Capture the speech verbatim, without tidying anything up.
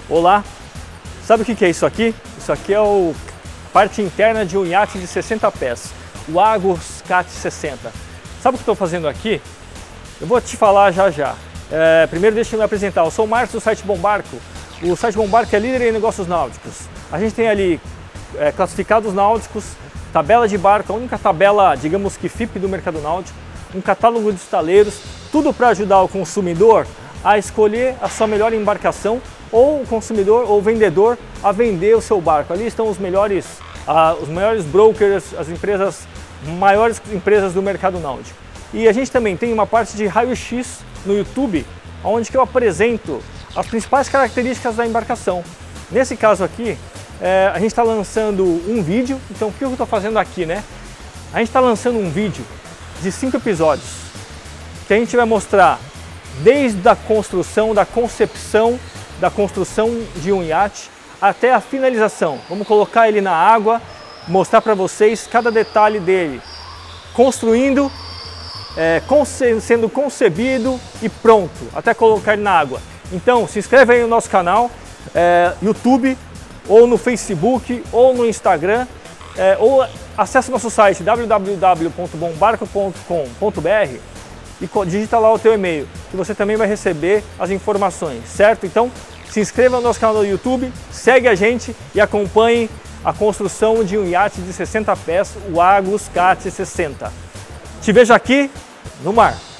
Olá, sabe o que é isso aqui? Isso aqui é a parte interna de um iate de sessenta pés, o Argus Cat sessenta. Sabe o que estou fazendo aqui? Eu vou te falar já já. É, primeiro deixa eu me apresentar, eu sou o Marcos do site Bom Barco. O site Bom Barco é líder em negócios náuticos. A gente tem ali é, classificados náuticos, tabela de barco, a única tabela, digamos que F I P do mercado náutico, um catálogo de estaleiros, tudo para ajudar o consumidor a escolher a sua melhor embarcação ou o consumidor ou o vendedor a vender o seu barco. Ali estão os melhores, ah, os maiores brokers, as empresas, maiores empresas do mercado náutico. E a gente também tem uma parte de raio-x no YouTube, onde que eu apresento as principais características da embarcação. Nesse caso aqui, é, a gente está lançando um vídeo. Então o que eu estou fazendo aqui, né? A gente está lançando um vídeo de cinco episódios, que a gente vai mostrar desde a construção, da concepção, da construção de um iate até a finalização. Vamos colocar ele na água, mostrar para vocês cada detalhe dele, construindo, é, conce sendo concebido e pronto, até colocar ele na água. Então se inscreve aí no nosso canal, é, YouTube, ou no Facebook, ou no Instagram, é, ou acesse nosso site w w w ponto bom barco ponto com ponto b r e digita lá o teu e-mail, que você também vai receber as informações, certo? Então se inscreva no nosso canal do YouTube, segue a gente e acompanhe a construção de um iate de sessenta pés, o Argus Cat sessenta. Te vejo aqui no mar.